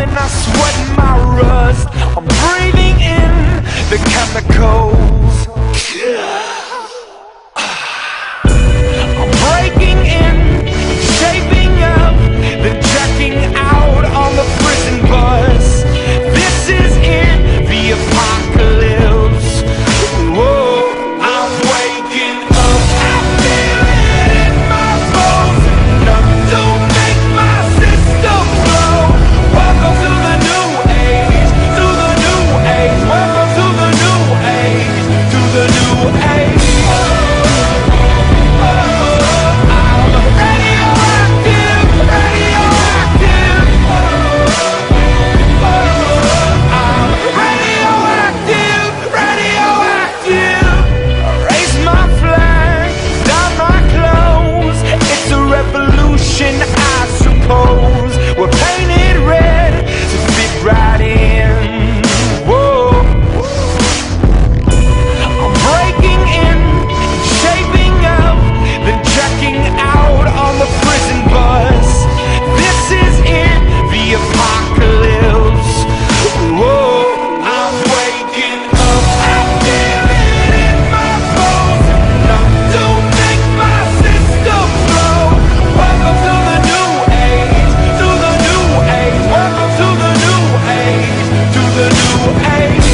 when I sweat my rust. I'm breathing in the chemicals. I'm breaking in, shaping up, then checking out on the prison bus. This is it, the apocalypse. Whoa, I'm waking up, I feel it in my bones. Enough to make my system blow. Welcome to the new age, to the new age. Welcome to the new age, to the new age. I suppose we're painted red to fit right in. Whoa, I'm breaking in, shaping up, then checking out on the prison bus. This is it, the apocalypse. Whoa, I'm waking up, I feel it in my bones. Enough to make my system blow. Welcome to the new age, to the new age. Welcome to the new age, to the new age.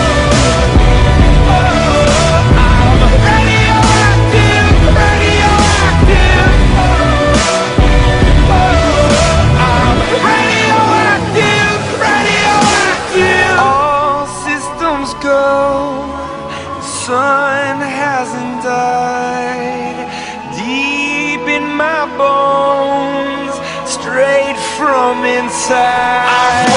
I'm radioactive, radioactive. I'm radioactive, radioactive. All systems go, the sun hasn't died. Deep in my bones, straight from inside.